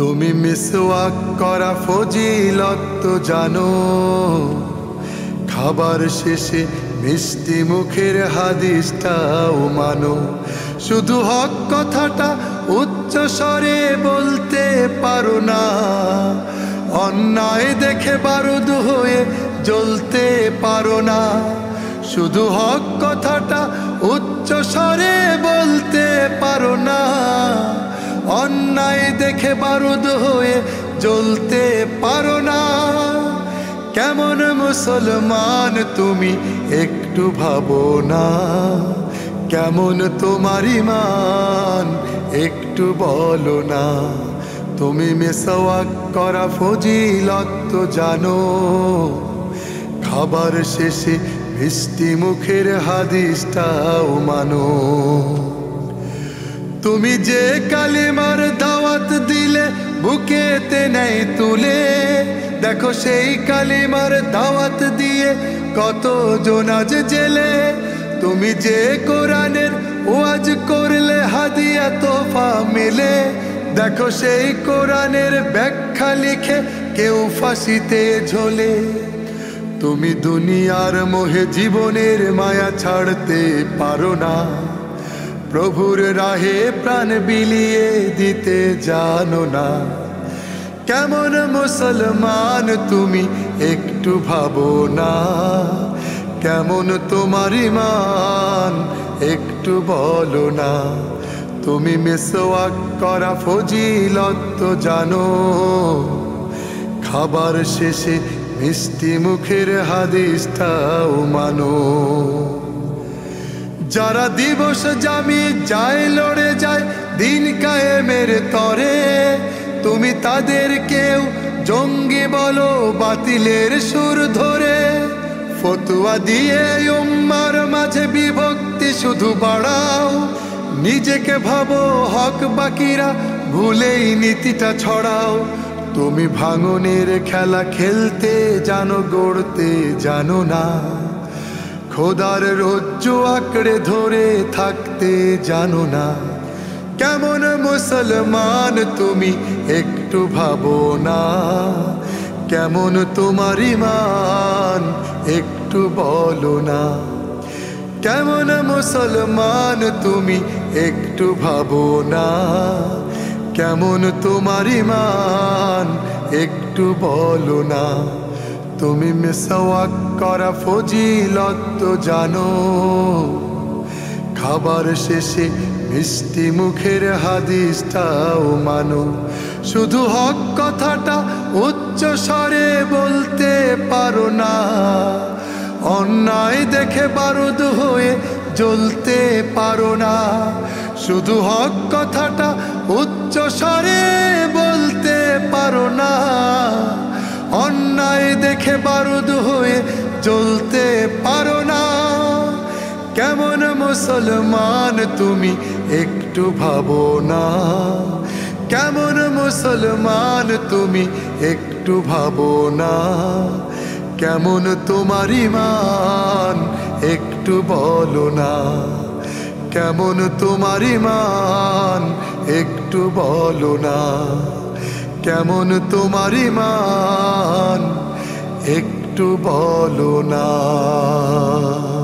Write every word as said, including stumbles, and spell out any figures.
তুমি মিসওয়াক করা ফজিলত তো জানো, খাবার শেষে মিষ্টি মুখের হাদিসটাও মানো। শুধু হক কথাটা উচ্চ স্বরে বলতে পারো না, অন্যায় দেখে বারুদ হয়ে জ্বলতে পারো না। শুধু হক কথাটা উচ্চ স্বরে বলতে পারো না, অন্যায় দেখে বারুদ হয়ে জ্বলতে পারো না। কেমন মুসলমান তুমি একটু ভাবো না, কেমন তোমার ঈমান একটু বলো না। তুমি মিসওয়াক করা ফজিলত তো জানো, খাবার শেষে মিষ্টি মুখের হাদিসটাও মানো। তুমি যে কালিমার দাওয়াত দিলে বুকেতে নেই তুলে, দেখো সেই কালিমার দাওয়াত দিয়ে কত জন আজ জেলে। তুমি যে কোরআনের ওয়াজ করলে হাদিয়া তোফা মেলে, দেখো সেই কোরআনের ব্যাখ্যা লিখে কেউ ফাঁসিতে ঝোলে। তুমি দুনিয়ার মোহে জীবনের মায়া ছাড়তে পারো না, প্রভুর রাহে প্রাণ বিলিয়ে দিতে জানো না। কেমন মুসলমান তুমি একটু ভাবো না, কেমন তোমার ঈমান একটু বলো না। তুমি মিসওয়াক করা ফজিলত তো জানো, খাবার শেষে মিষ্টি মুখের হাদিসটাও মানো। যারা দিবস জামি যায় লড়ে যায় দিন কায়েমের তরে, তুমি তাদের কেউ জঙ্গি বলো বাতিলের সুর ধরে। ফতুয়া দিয়ে উম্মার মাঝে বিভক্তি শুধু বাড়াও, নিজেকে ভাবো হক বাকিরা ভুলেই নীতিটা ছড়াও। তুমি ভাঙনের খেলা খেলতে জানো, গড়তে জানো না, খোদার রজ্জু আঁকড়ে ধরে থাকতে জানো না। কেমন মুসলমান তুমি একটু ভাবো না, কেমন তোমার ঈমান একটু বলো না। কেমন মুসলমান তুমি একটু ভাবো না, কেমন তোমার ঈমান একটু বলো না। তুমি মিসওয়াক করা ফজিলত তো জানো, খাবার শেষে মিষ্টি মুখের হাদিসটাও মানো। শুধু হক কথাটা উচ্চ স্বরে বলতে পারো না, অন্যায় দেখে বারুদ হয়ে জ্বলতে পারো না। শুধু হক কথাটা উচ্চ স্বরে বলতে পারো না, অন্যায় দেখে বারুদ হয়ে জ্বলতে পারো না। কেমন মুসলমান তুমি একটু ভাবো না, কেমন মুসলমান তুমি একটু ভাবো না। কেমন তোমার ঈমান একটু বলো না, কেমন তোমার ঈমান একটু বলো না। কেমন তোমার ঈমান একটু বলো না।